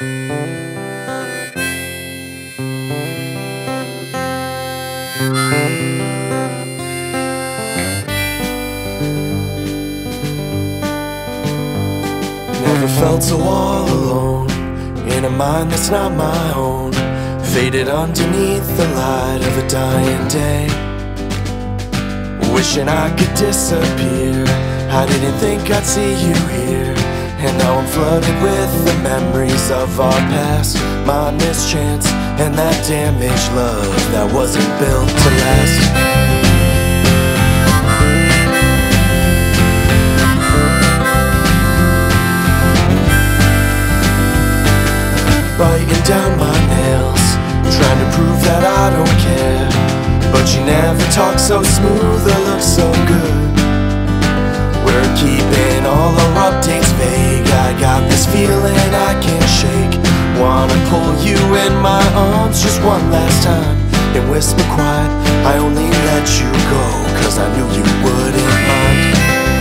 Never felt so all alone in a mind that's not my own, faded underneath the light of a dying day. Wishing I could disappear, I didn't think I'd see you here. And now I'm flooded with the memories of our past, my mischance, and that damaged love that wasn't built to last. Biting down my nails, trying to prove that I don't care. But you never talk so smooth or look so good. We're keeping all our updates vague. I got this feeling I can't shake. Wanna pull you in my arms just one last time and whisper quiet, I only let you go 'cause I knew you wouldn't mind.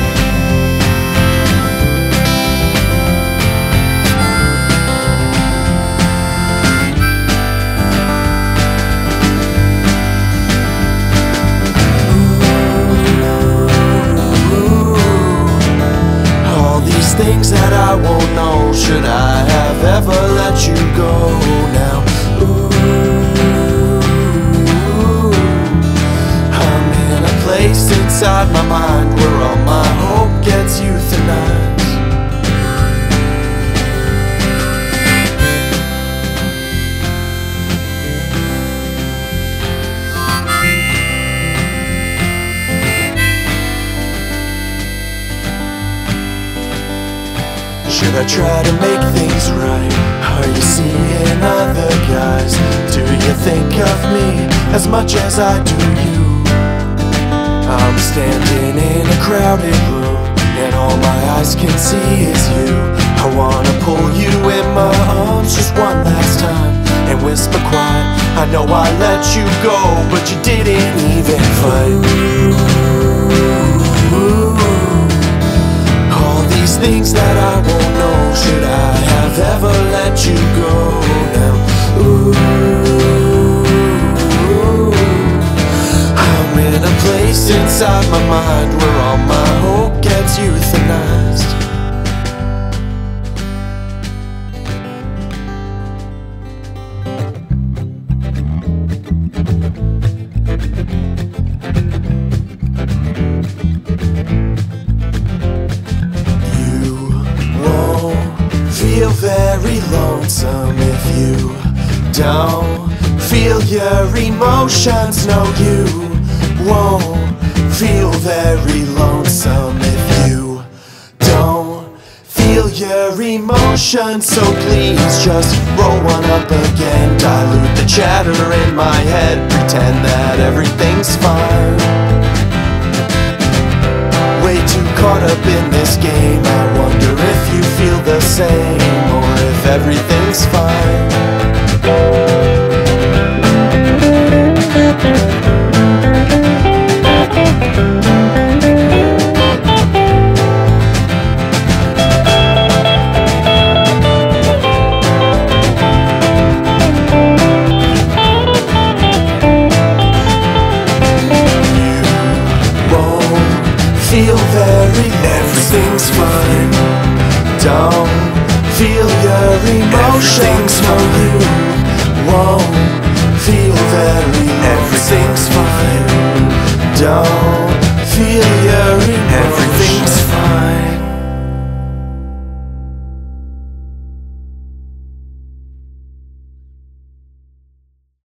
Things that I won't know, should I have ever let you go now? Ooh, I'm in a place inside my mind where all my hope gets euthanized. Should I try to make things right? Are you seeing other guys? Do you think of me as much as I do you? I'm standing in a crowded room and all my eyes can see is you. I wanna pull you in my arms just one last time and whisper quiet, I know I let you go, but you didn't even fight. All these things that I won't know, should I have ever let you go now? Ooh, I'm in a place inside my mind where all my hope gets euthanized. Feel very lonesome if you don't feel your emotions. No, you won't feel very lonesome if you don't feel your emotions. So please just roll one up again, dilute the chatter in my head, pretend that everything's fine. Way too caught up in this game, I wonder if you feel the same, or if everything's fine. Feel very, everything's fine. Don't feel your emotions. No, you won't feel very, everything's fine. Don't feel